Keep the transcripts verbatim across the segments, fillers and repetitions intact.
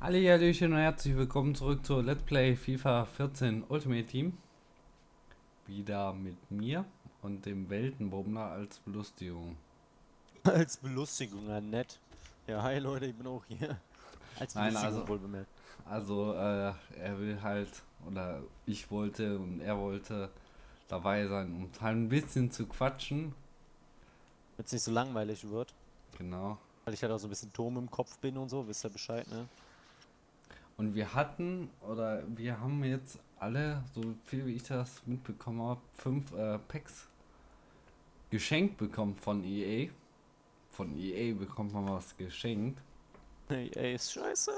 Hallihallöchen und herzlich willkommen zurück zur Let's Play FIFA vierzehn Ultimate Team. Wieder mit mir und dem Weltenbummler als Belustigung. Als Belustigung, ja, nett. Ja, hi Leute, ich bin auch hier. Als Nein, Belustigung also, wohl bemerkt. also äh, er will halt, oder ich wollte und er wollte dabei sein, um halt ein bisschen zu quatschen. Wenn es nicht so langweilig wird. Genau. Weil ich halt auch so ein bisschen Turm im Kopf bin und so, wisst ihr Bescheid, ne? Und wir hatten, oder wir haben jetzt alle, so viel wie ich das mitbekommen habe, fünf äh, Packs geschenkt bekommen von E A. Von E A bekommt man was geschenkt. Hey, ey, ist scheiße.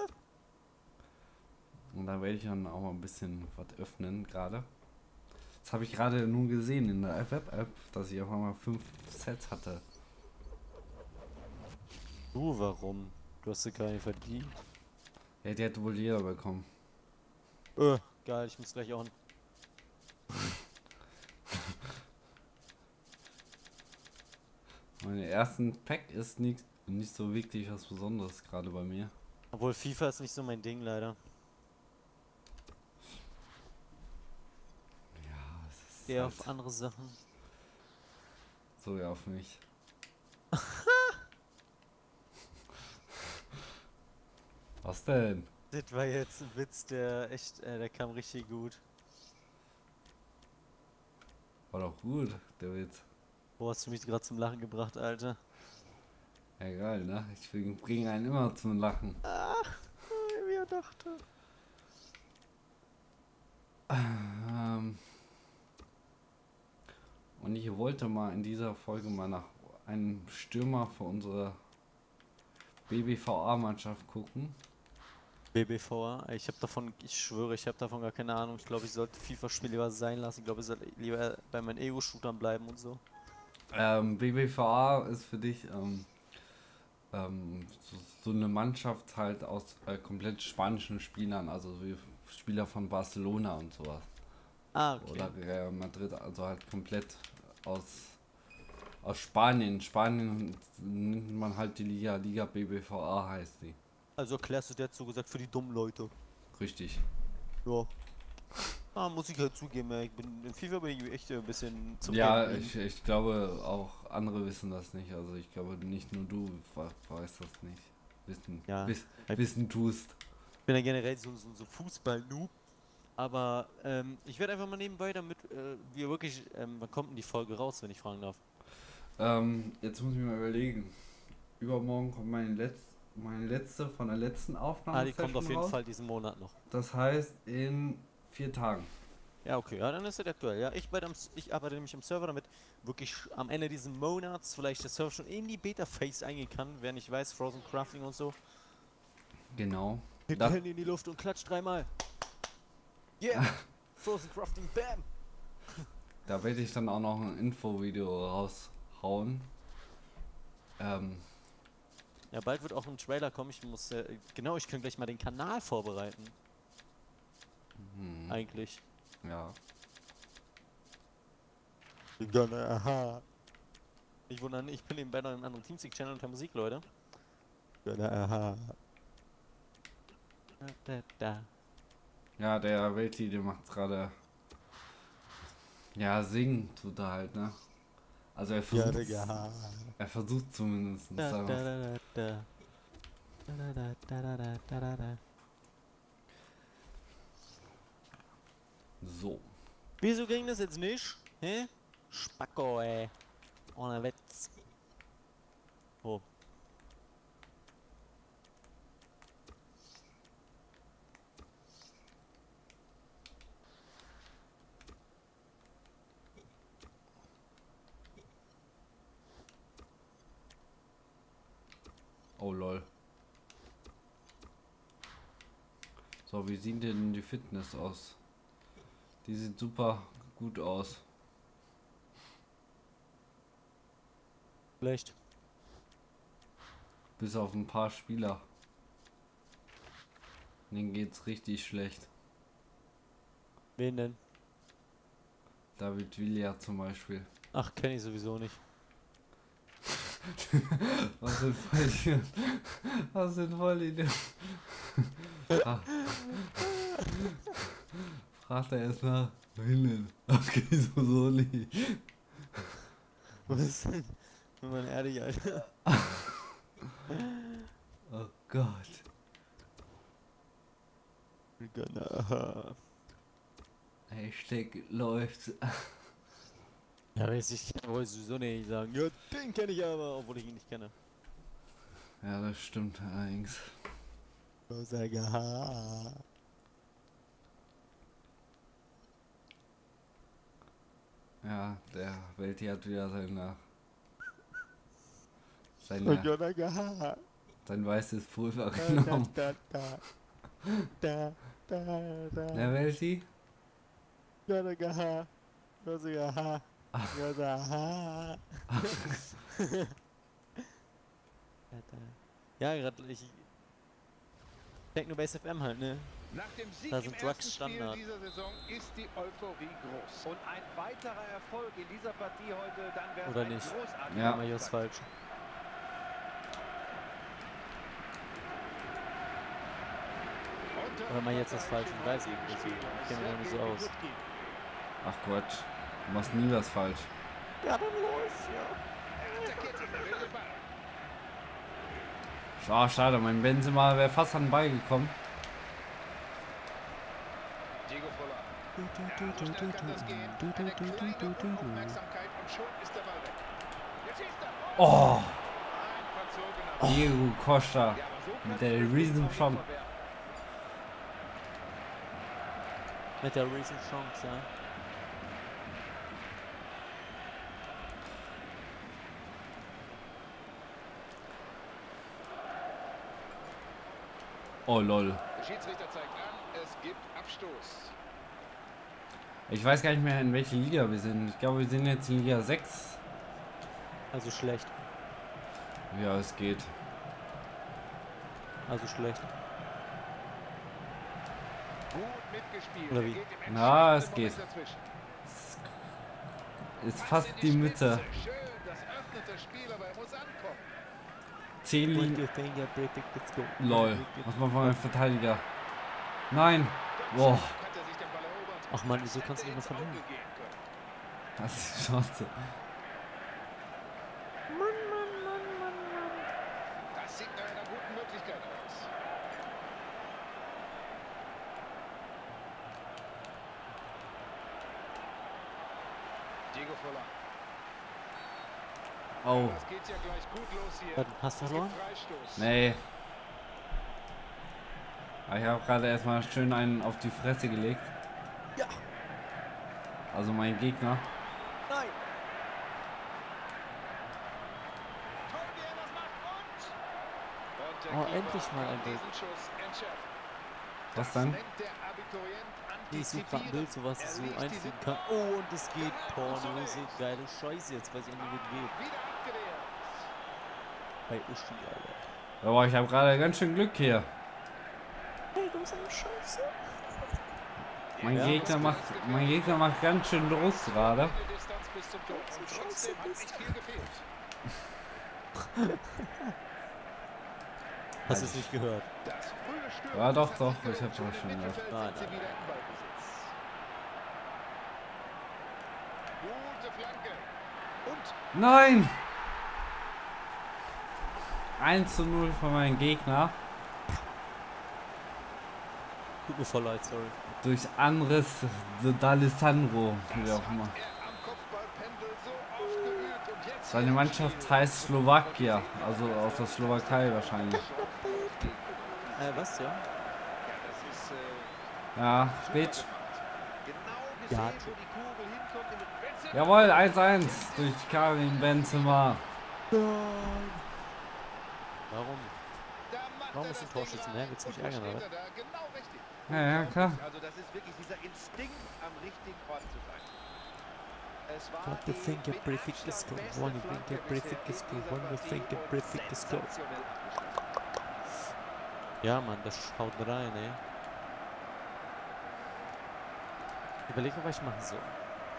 Und da werde ich dann auch mal ein bisschen was öffnen gerade. Das habe ich gerade nur gesehen in der Web-App, dass ich auf einmal fünf Sets hatte. Du, warum? Du hast sie gar nicht verdient. Ja, die hätte wohl jeder bekommen. Äh, geil, ich muss gleich auch. Mein ersten Pack ist nicht, nicht so wirklich was Besonderes gerade bei mir. Obwohl FIFA ist nicht so mein Ding, leider. Ja, es ist Eher halt auf andere Sachen. so ja auf mich. Was denn? Das war jetzt ein Witz, der echt, äh, der kam richtig gut. War doch gut, der Witz. Wo hast du mich gerade zum Lachen gebracht, Alter? Ja, geil, ne? Ich bringe einen immer zum Lachen. Ach, wie er dachte. Ähm, und ich wollte mal in dieser Folge mal nach einem Stürmer für unsere B B V A-Mannschaft gucken. B B V A, ich habe davon, ich schwöre, ich habe davon gar keine Ahnung. Ich glaube, ich sollte FIFA-Spiel lieber sein lassen. Ich glaube, ich sollte lieber bei meinen Ego-Shootern bleiben und so. Ähm, B B V A ist für dich ähm, ähm, so, so eine Mannschaft halt aus äh, komplett spanischen Spielern, also wie Spieler von Barcelona und sowas. Ah, okay. Oder Real Madrid, also halt komplett aus, aus Spanien. Spanien nennt man halt die Liga, Liga B B V A heißt die. Also erklärst du dir so gesagt für die dummen Leute. Richtig. Ja. Ah, muss ich halt zugeben, ja, ich bin, in FIFA bin ich echt ein bisschen zum Ja, Gambling. ich, ich glaube auch andere wissen das nicht. Also ich glaube nicht nur du weißt das nicht. Wissen, Ja. wiss, Ich wissen tust. bin ja generell so, so, so Fußball-Noob. Aber ähm, ich werde einfach mal nebenbei, damit äh, wir wirklich, ähm, wann kommt denn die Folge raus, wenn ich fragen darf? Ähm, jetzt muss ich mal überlegen. Übermorgen kommt meine, Letz meine letzte von der letzten Ah, die kommt auf Aufnahmesession jeden raus. Fall diesen Monat noch. Das heißt in vier Tagen. Ja, okay, ja, dann ist das aktuell. Ja, ich, bei dem, ich arbeite nämlich im Server, damit wirklich am Ende dieses Monats vielleicht der Server schon in die Beta-Phase eingehen kann, wer nicht weiß, Frozen Crafting und so. Genau. Hebt die Da, Hände in die Luft und klatscht dreimal. Yeah! Frozen Crafting, bam! da werde ich dann auch noch ein Infovideo raushauen. Ähm, Ja, bald wird auch ein Trailer kommen. Ich muss, äh, genau, ich kann gleich mal den Kanal vorbereiten. hm, Eigentlich. ja. Gerne, aha. Ich wundere, ich bin nebenbei noch in einem anderen Teamspeak-Channel unter Musik, Leute. Gerne, aha. Da, da, da. Ja, der Welti, der macht gerade. Ja, singen tut er halt, ne? Also er Ja, versucht. Digga. Er versucht zumindest. Da, da, Aber da, da, da. Da, da, da, da, da, da, da, da. so. Wieso ging das jetzt nicht? Hä? Spacko, ey. Ohne Witz. Oh. Oh lol. So, wie sieht denn die Fitness aus? Die sieht super gut aus. Schlecht. Bis auf ein paar Spieler. Denen geht's richtig schlecht. Wen denn? David Villa zum Beispiel. Ach, kenne ich sowieso nicht. Was sind voll die, was sind voll die Fra Fragt er erstmal, wohin denn? Okay, so, so nicht. Was ist denn? Wenn man ehrlich, Alter. Oh Gott. Hashtag läuft. Ja, weiß ich, wollte sowieso nicht sagen. Ja, den kenne ich aber, obwohl ich ihn nicht kenne. Ja, das stimmt allerdings. Ja, der Welti hat wieder seine, seine, sein weißes Pulver genommen. Der Welti? Ja, gerade ich Techno-Base F M halt, ne? Nach dem Sieg Da im sind ersten Drugs Spiel Standard. dieser Saison ist die Euphorie groß. Und ein weiterer Erfolg in dieser Partie heute, dann wäre es Oder ein nicht? großartiger Ja. Mach ich was Auftakt. falsch. Oder mach ich jetzt was falsch? Ich weiß eben nicht. Ich kenne mich noch nicht so aus. Ach Quatsch, du machst nie was falsch. Ja, dann läuft's, ja. Ah, schade, mein Benzema wäre fast an den Ball gekommen. Diego Voller. Ja, so schnell kann das gehen. Eine kleine Unaufmerksamkeit und schon ist der Ball weg. Jetzt schießt er. Oh, Ein verzogener. Diego Costa Ja, aber so mit kannst der du Reason nicht from. verwerten. Mit der Racing Chance, ja. Oh lol. Der Schiedsrichter zeigt an, es gibt Abstoß. Ich weiß gar nicht mehr, in welcher Liga wir sind. Ich glaube, wir sind jetzt in Liga sechs. Also schlecht. Ja, es geht. Also schlecht. Gut mitgespielt. Oder wie? Er geht im Na, es entscheidenden geht. Moment dazwischen. Ist Pass fast in die Mitte. Spitze. Schön, das öffnet das Spiel, aber er muss ankommen. zehn Linien. finger, perfect, let's go. Lol. Was macht mein Verteidiger? Nein. Boah. Hat er sich den Ball erobert. Ach man, wieso Das kannst du hätte nicht mehr ins verlieren? Auge gehen können. Das ist die Chance. Das sieht nach einer guten Möglichkeit aus. Diego Voller. Oh. Das geht ja gleich gut los hier. Warte, hast du Es verloren? gibt Freistoß. Nee. Aber ich habe gerade erstmal schön einen auf die Fresse gelegt. Ja. Also mein Gegner. Nein. Toll, wie er das macht und... Und der Oh, Keeper endlich mal kann ein Bild. diesen Schuss entschärfen. Was Das dann? nennt der Abiturient Ich suche gerade ein Bild, so was ich Er so liest die einfügen kann. Oh, und es geht Genau so Pornose. nicht. Geile Scheiße, jetzt weiß ich endlich, wie es geht. Wieder abgewehrt. Bei Uschi, Alter. Aber ich habe gerade ganz schön Glück hier. Hey, du bist eine Scheiße. Mein Ja, Gegner macht, mein Gegner macht ganz schön Druck gerade. Eine Distanz bis zum Tor. Und trotzdem hat nicht viel gefehlt. Hast du es nicht gehört? Das frühe Stören Ja, doch, hat doch, sich ich hab's schon auch im schon gehört. Mittelfeld Nein, sind sie nein. wieder im Ballbesitz. Gute Flanke. Und Nein! eins zu null von meinem Gegner. Tut mir voll leid, sorry. Durch Andres D'Alessandro. Wie auch immer. er am Kopfballpendel so oft geübt. Und jetzt Seine Mannschaft heißt Slowakia. Also aus der Slowakei wahrscheinlich. Äh, was, ja? Ja, das ist äh, Ja, super Bitch. gemacht. Genau Ja. gesehen, wo die Kugel hinkommt. In den Jawohl, eins eins durch Karim Benzema. Warum? Da macht Warum er ist ein das Torschützen? Ding Hä? rein. Willst du mich Und wo ärgern, steht oder? er da? Genau richtig. Ja, ja, klar. Also das ist wirklich dieser Instinkt, am richtigen Ort zu sein. Es war What you die think a mit prefix Abstand is go? beste What you think a Flanke prefix bisher is in go? dieser What you Partie think a und prefix is go? sensationell abgeschlossen. Ja, Mann, das schaut rein, ey. Überleg mal, was ich machen soll.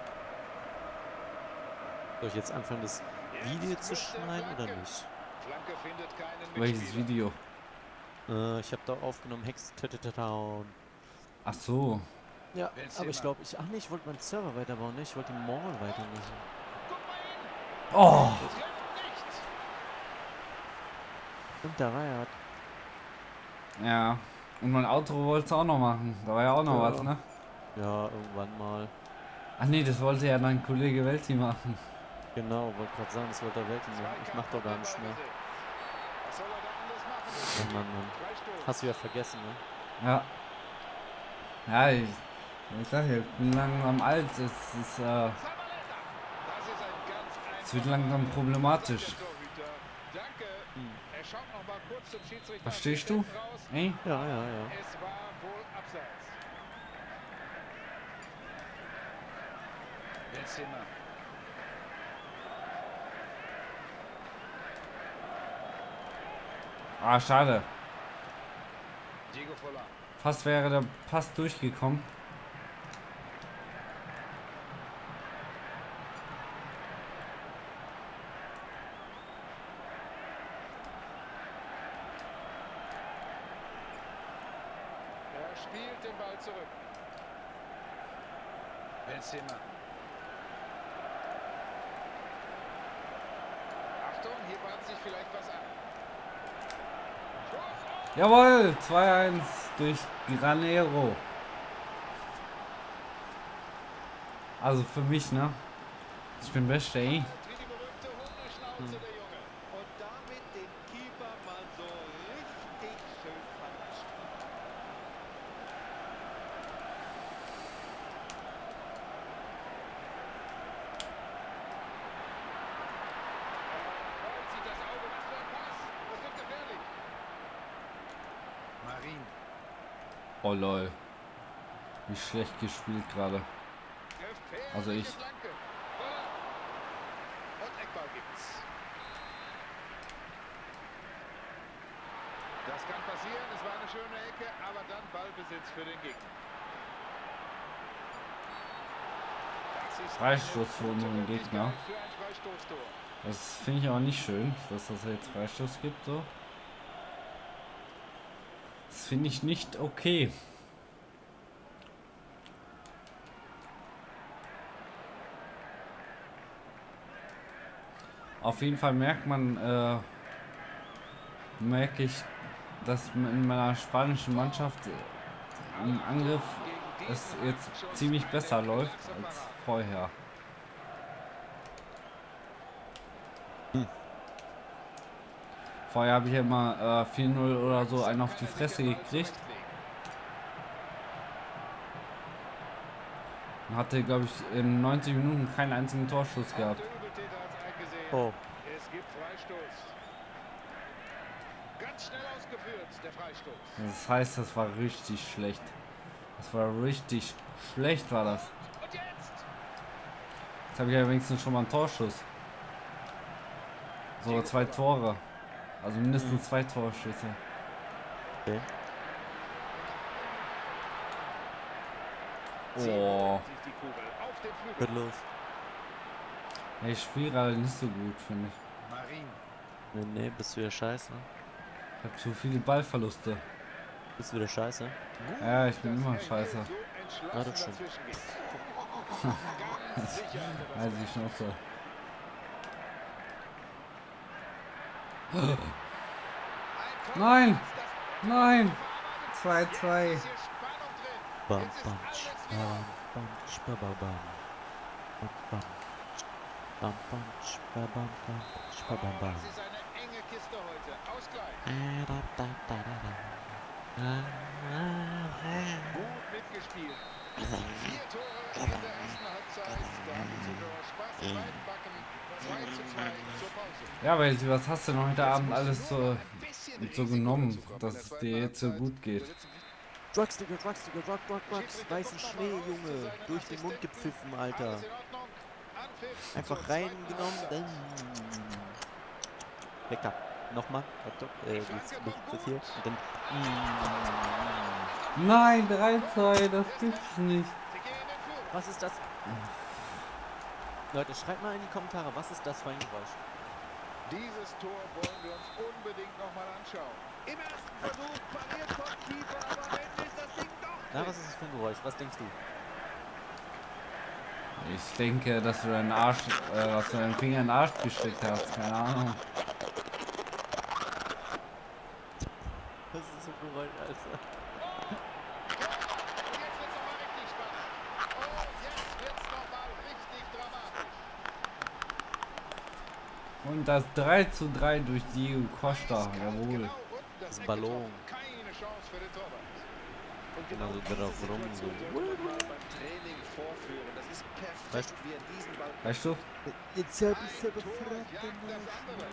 Soll ich jetzt anfangen, das Video Jetzt zu mit der schneiden oder Flanke. nicht? Flanke findet keinen Welches Mitspieler. Video? Äh, ich habe da aufgenommen Hex Town. Ach so. Ja, Benzema. aber ich glaube, ich. Ach nee, ich wollte meinen Server weiterbauen, ne? Ich wollte den Mall weitermachen. Oh. Trifft nicht. Und da war er. Ja. Und mein Auto wollte es auch noch machen. Da war ja auch noch Ja. was, ne? Ja, irgendwann mal. Ach nee, das wollte ja dein Kollege Welti machen. Genau, wollte gerade sagen, das wollte er Welt machen. Ich mach doch gar nicht mehr. Was soll er da anders machen? Mann, Mann, Mann. Freistoß. Hast du ja vergessen, ne? Ja. Ja, ich, ich sag ja, ich bin langsam alt. Es ist, äh, Das ist ein ganz es wird langsam problematisch. Torhüter. Danke. Hm. Er schaut noch mal kurz zum Schiedsrichter. Verstehst du? Raus. Ey? Ja, ja, ja. Es war wohl abseits. Benzema. Ah, schade. Diego Forlan. Fast wäre der Pass durchgekommen. Er spielt den Ball zurück. Benzema. Achtung, hier bahnt sich vielleicht was an. Schuss. Jawohl, zwei eins durch Granero. Also für mich, ne? Ich bin Bester, ey. Wie die berühmte Hundeschnauze, der Junge. Und damit den Keeper mal so richtig schön verarscht. Bald sieht das Auge, was für ein Pass. Das wird gefährlich. Marin. Oh lol. Wie schlecht gespielt gerade. Gefährliche Also ich. Flanke. Voller. Und Eckball gibt's. Das kann passieren. Es war eine schöne Ecke, aber dann Ballbesitz für den Gegner. Das ist Freistoß für eine gute unseren Gegner. Möglichkeit für ein Freistoßtor. Das finde ich aber nicht schön, dass das jetzt Freistoß gibt, so. Das finde ich nicht okay. Auf jeden Fall merkt man, äh, merke ich, dass in meiner spanischen Mannschaft äh, im Angriff es jetzt ziemlich besser läuft als vorher. Hm. Vorher habe ich ja immer äh, vier null oder so einen auf die Fresse gekriegt. Und hatte, glaube ich, in neunzig Minuten keinen einzigen Torschuss gehabt. Der Übeltäter hat's eingesehen. Oh. Es gibt Freistoß. Ganz schnell ausgeführt, der Freistoß. Das heißt, das war richtig schlecht. Das war richtig schlecht, war das. Und jetzt? Jetzt habe ich ja wenigstens schon mal einen Torschuss. So zwei Tore. Also mindestens zwei Torschüsse. Okay. Oh. Sieht die Kugel auf den Flügel. Geht los. Ich spiele gerade nicht so gut, finde ich. Marin. Nee, nee, bist du wieder scheiße? Ich habe zu viele Ballverluste. Bist du wieder scheiße? Ja, ich bin immer scheiße. So Ah, das entschlossen stimmt. dazwischen geht. Ganz sicher hat er das Also die Schnauze. Ein Tor, Nein! das Nein! zwei zwei. ist hier Spannung drin. Bam, Jetzt ist bam, alles tsch, wieder bam, bam, tsch, ba, ba, bam. Bam, bam, tsch, bam, bam, tsch, ba, bam, bam, tsch, ba, bam, Oh, bam. das ist eine enge Kiste heute. Ausgleich. Ah, da, da, da, da, da. Ah, ah, ah. Gut mitgespielt. Vier Tore in der ersten Halbzeit. Da hatten sie nur Spaß in beiden Backen. zwei zu zwei zur Pause. Ja, weil was hast du noch heute Abend Jetzt alles muss so, nur noch ein bisschen so Risiko genommen, dazukommen. dass In der es zweiten dir jetzt so Halbzeit gut geht? besitzen die Drugs, Digga, Drugs, Digga, Drug, Drug, Drug, Drugs. Schiedsrichter Weißen guckt Schnee, nochmal raus zu Junge. seinen Durch den Mund Assistenten. gepfiffen, Alles Alter. in Ordnung. Anpfiff Einfach zur reingenommen, zweiten dann. Halbzeit. Lecker. Nochmal. Hot Dog. Äh, das, das, das hier. Und dann. Mm. Nein, drei zwei, das gibt's nicht. Sie gehen in Führung. Was ist das? Leute, schreibt mal in die Kommentare, was ist das für ein Geräusch? Dieses Tor wollen wir uns unbedingt nochmal anschauen. Im ersten Versuch pariert vom Keeper, aber am Ende ist das Ding doch Na, drin. was ist das für ein Geräusch? Was denkst du? Ich denke, dass du deinen Arsch, äh, dass du deinen Finger in den Arsch gesteckt hast. Keine Ahnung. Was ist das für ein Geräusch, Alter? Und jetzt wird's nochmal richtig spannend. Oh, jetzt wird's nochmal richtig dramatisch. Und das drei zu drei durch Diego Costa. Eiskalt Jawohl. genau unten das Das Eck Ballon. getroffen. Keine Chance für den Torwart. Und Genau so diese drauf rum, so. Situation sollte man mal beim Training vorführen. Das ist perfekt, Weißt wie er diesen Ball... Weißt du? Jetzt Ein Tor jagt das andere.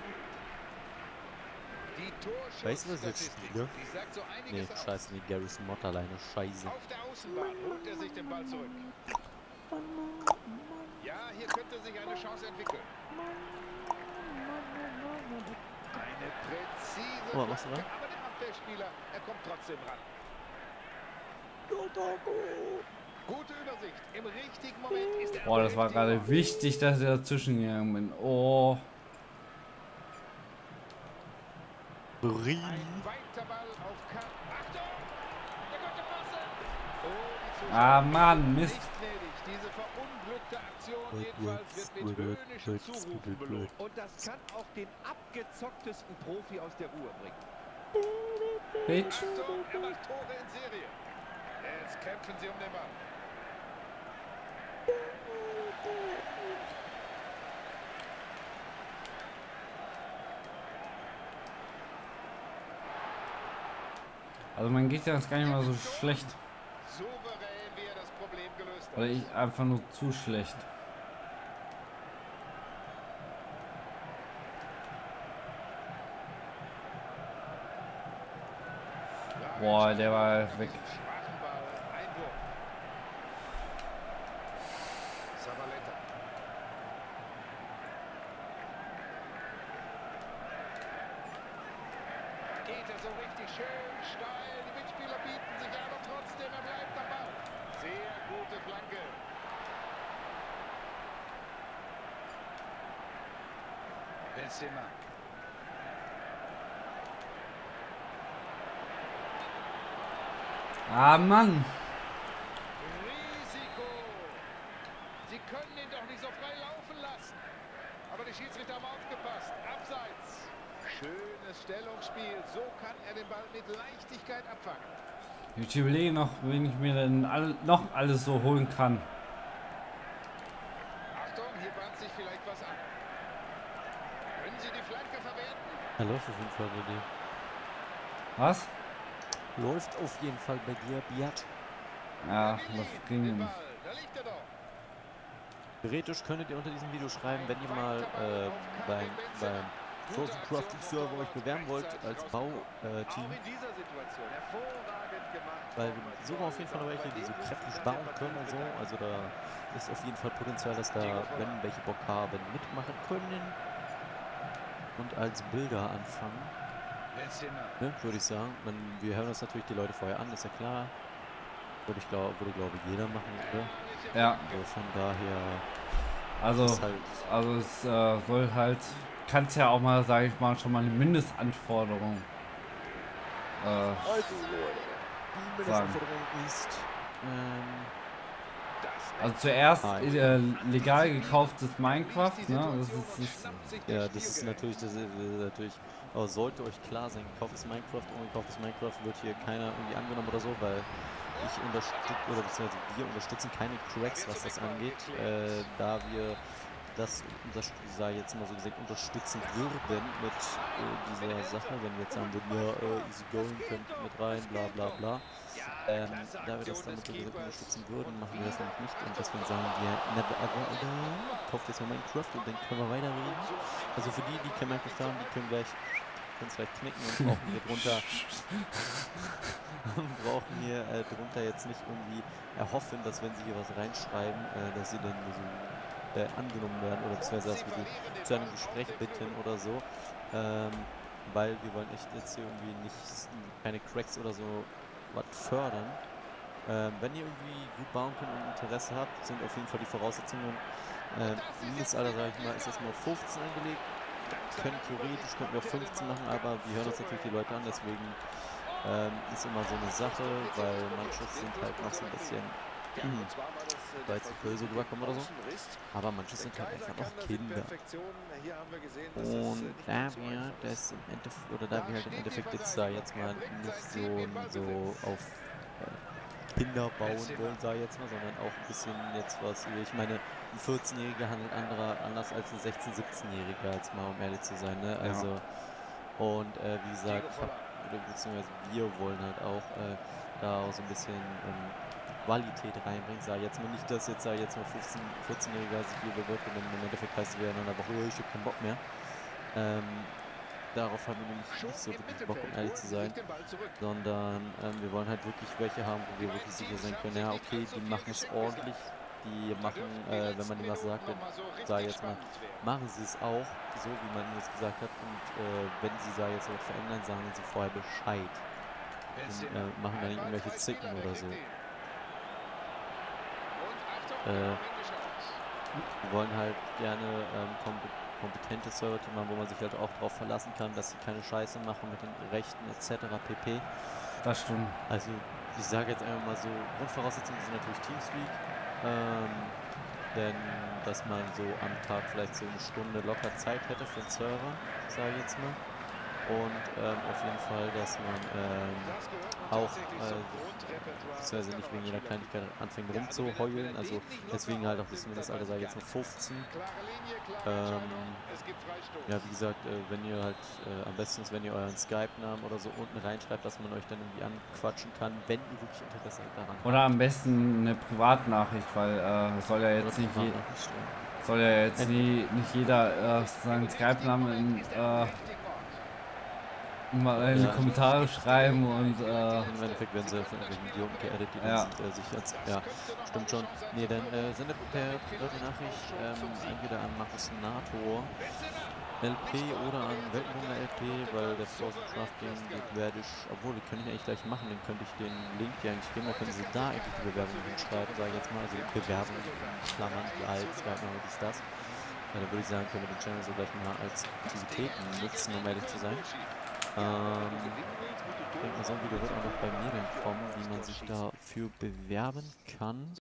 Die Weißt du, was ich jetzt Torschusstatistik, spiele? die sagt so Nee, einiges aus. scheiße, nee, Garrison Mott alleine, scheiße. Auf der Außenbahn holt er sich den Ball zurück. Ja, hier könnte sich eine Chance entwickeln. Eine präzise Oh, was Flanke, war? aber der Abwehrspieler, er kommt trotzdem ran. Gute Übersicht. Im richtigen Moment ist er. Boah, das war gerade wichtig, dass ich dazwischen gegangen bin. Oh. Brie. Ein weiter Ball auf Kahn. Achtung! Der konnte passen! Oh, die Zuschauer Ah, Mann, Mist. nicht gnädig. Diese verunglückte Aktion Blöd, jedenfalls wird mit blöd, höhnischen blöd, Zurufen blöd, blöd. belohnt. Und das kann auch den abgezocktesten Profi aus der Ruhe bringen. Bitch. Achtung, er macht Tore in Serie. Jetzt kämpfen sie um den Ball. Also man geht ja jetzt gar nicht mal so schlecht. Souverän, wie er das Problem gelöst hat. Oder ich einfach nur zu schlecht. Boah, der war weg. Schwachen Ball, Einwurf. Zabaleta. Geht er so richtig schön steil. Die Mitspieler bieten sich an und trotzdem, er bleibt am Ball. Sehr gute Flanke. Benzema. Ah, Mann. Risiko. Sie können ihn doch nicht so frei laufen lassen. Aber die Schiedsrichter haben aufgepasst. Abseits. Schönes Stellungsspiel. So kann er den Ball mit Leichtigkeit abfangen. Ich überlege noch, wen ich mir denn all, noch alles so holen kann. Achtung, hier bahnt sich vielleicht was an. Können Sie die Flanke verwerten? Er läuft auf jeden Fall bei dir. Was? Läuft auf jeden Fall bei dir, Biat. Ja, Willi, das den ging nicht. Ball. Da liegt er doch. Theoretisch könntet ihr unter diesem Video schreiben, wenn ihr mal äh, beim, beim Frozen Crafting Server euch bewerben wollt als Bauteam. Äh, Team. Auch in dieser Situation hervorragend gemacht. Weil wir suchen auf jeden Fall noch welche, die so kräftig bauen können und so. Also da ist auf jeden Fall Potenzial, dass da, wenn welche Bock haben, mitmachen können. Und als Bilder anfangen, Benzema. ne, würde ich sagen. Man, wir hören uns natürlich die Leute vorher an, ist ja klar. Würde ich glaube, würde glaube ich jeder machen, oder? Ja, Also von daher also, ist halt. also es äh, soll halt, kannst ja auch mal, sage ich mal, schon mal eine Mindestanforderung äh, Also Leute, die Mindestanforderung ist. Ähm, also zuerst Ah, äh, legal gekauftes Minecraft, ne? Das ist, ist ja, das ist natürlich, das ist natürlich, aber sollte euch klar sein, gekauftes Minecraft, ungekauftes Minecraft wird hier keiner irgendwie angenommen oder so, weil ich unterstütze, oder beziehungsweise wir unterstützen keine Cracks, was das angeht, äh, da wir das, das sei jetzt mal so gesagt, unterstützen würden mit äh, dieser Sache, wenn wir jetzt sagen würden, ja, äh, easy going, könnt mit rein, bla bla bla. Ähm, da wir das damit so gesagt unterstützen würden, machen wir das nämlich nicht und deswegen sagen wir, never ever ever, kauft jetzt mal Minecraft und dann können wir weiterreden. Also für die, die kein Minecraft haben, die können gleich, können es gleich knicken und brauchen hier drunter, brauchen hier äh, drunter jetzt nicht irgendwie erhoffen, dass wenn sie hier was reinschreiben, äh, dass sie dann so äh, angenommen werden oder beziehungsweise dass wir sie zu einem Gespräch bitten oder so. Ähm, weil wir wollen echt jetzt hier irgendwie nicht keine Cracks oder so was fördern. Ähm, wenn ihr irgendwie gut bauen könnt und Interesse habt, sind auf jeden Fall die Voraussetzungen. Ähm, Mindestalter, sag ich mal, ist erstmal auf fünfzehn angelegt. können theoretisch, könnten wir auch fünfzehn machen, aber wir hören uns natürlich die Leute an, deswegen ähm, ist immer so eine Sache, weil manche sind halt noch so ein bisschen, hm, weil jetzt nicht böse rüberkommen oder so, aber manche sind halt einfach noch Kinder. Und da wir das im Endeffekt, oder da wir halt im Endeffekt jetzt da jetzt mal nicht so, so auf äh, Kinder bauen wollen, sag ich jetzt mal, sondern auch ein bisschen jetzt was, ich meine, ein vierzehnjähriger handelt anderer, anders als ein sechzehn-, siebzehnjähriger, als mal um ehrlich zu sein, ne? Also, ja. Und äh, wie gesagt, ich hab, oder beziehungsweise wir wollen halt auch äh, da auch so ein bisschen ähm, Qualität reinbringen, sag ich jetzt mal, nicht, dass jetzt, sag ich jetzt mal fünfzehn-, vierzehnjähriger sich hier bewirbt und im Endeffekt heißt es wieder dann einfach, oh, ich hab keinen Bock mehr. Ähm, darauf haben wir nämlich nicht so wirklich Bock, um ehrlich zu sein, sondern ähm, wir wollen halt wirklich welche haben, wo wir wirklich sicher sein können, ja okay, die machen es ordentlich, die machen, äh, wenn man ihnen was sagt, dann sage ich jetzt mal, machen sie es auch, so wie man ihnen das gesagt hat, und äh, wenn sie, sage ich jetzt was verändern, sagen sie vorher Bescheid und äh, machen da nicht irgendwelche Zicken oder so. Äh, wir wollen halt gerne ähm, kompetente Server-Team haben, wo man sich halt auch darauf verlassen kann, dass sie keine Scheiße machen mit den Rechten et cetera pp. Das stimmt. Also ich sage jetzt einfach mal so, Grundvoraussetzungen sind natürlich Teamspeak, ähm, denn dass man so am Tag vielleicht so eine Stunde locker Zeit hätte für den Server, sage ich jetzt mal. Und ähm, auf jeden Fall, dass man ähm, auch, äh, beziehungsweise nicht wegen jeder Kleinigkeit anfängt rumzuheulen, also deswegen halt auch bis Mindestalter, sage ich jetzt mal fünfzehn. Ähm, ja, wie gesagt, äh, wenn ihr halt, äh, am besten ist, wenn ihr euren Skype-Namen oder so unten reinschreibt, dass man euch dann irgendwie anquatschen kann, wenn ihr wirklich Interesse daran habt. Oder am besten eine Privatnachricht, weil äh, soll ja jetzt nicht je soll ja jetzt nie, nicht jeder äh, seinen Skype-Namen in äh, mal in ja, die Kommentare schreiben und äh, im Endeffekt werden sie von irgendwelchen Idioten geedit, die ja. sind, äh, sich jetzt, ja, stimmt schon. Nee, dann äh, sendet per private Nachricht ähm, entweder an Markus Nator L P oder an Weltenwunder L P, weil der Frozen Crafting geht, werde ich, obwohl, die kann ich eigentlich gleich machen, dann könnte ich den Link hier eigentlich geben, dann können sie da eigentlich die Bewerbung hinschreiben, sage ich jetzt mal, also Bewerbung in Klammern, Like, Skype, noch dies, das. Ja, dann würde ich sagen, können wir den Channel so gleich mal als Aktivitäten nutzen, um ehrlich zu sein. Ähm, ich denke mal, so ein Video wird auch noch bei mir dann kommen, wie man sich dafür bewerben kann.